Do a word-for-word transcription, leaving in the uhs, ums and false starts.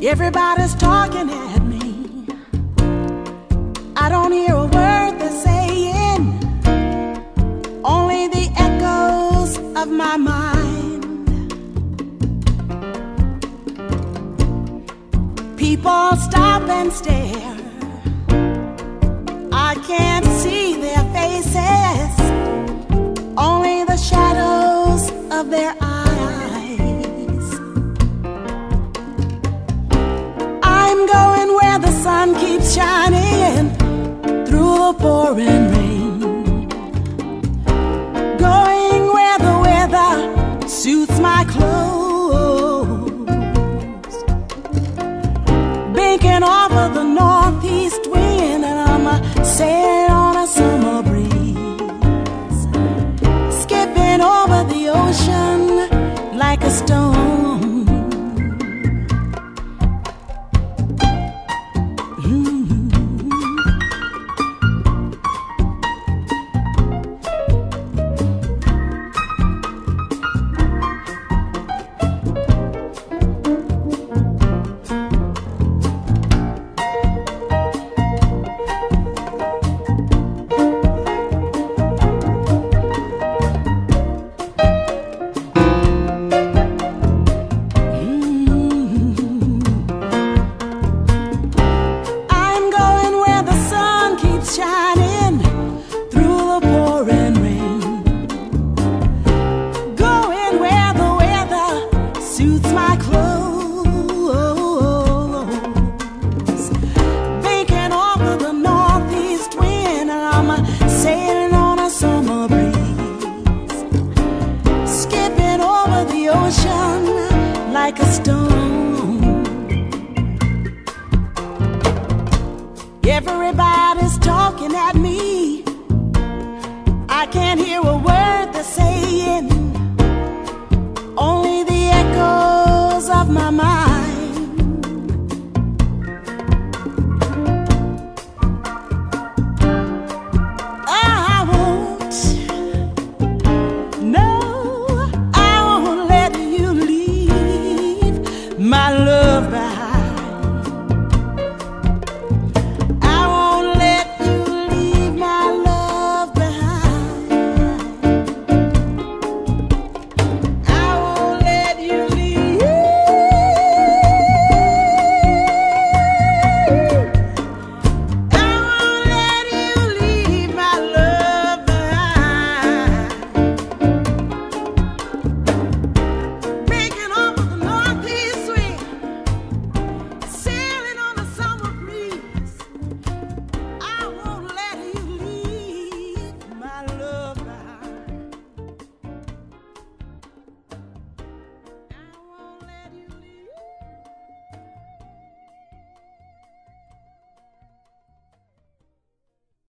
Everybody's talking at me. I don't hear a word they're saying, only the echoes of my mind. People stop and stare. I can't see their faces, only the shadows of their eyes. I'm going where the sun keeps shining through the pouring rain, going where the weather suits my clothes, banking off of the northeast wind, and I'm a sailing on a summer breeze, skipping over the ocean like a stone. Shining through the pouring rain, going where the weather suits my clothes, banking off of the northeast wind, and I'm sailing on a summer breeze, skipping over the ocean like a stone. Everybody's talking at me. I can't hear a word they're saying, only the echoes of my mind. I won't, no, I won't let you leave my life.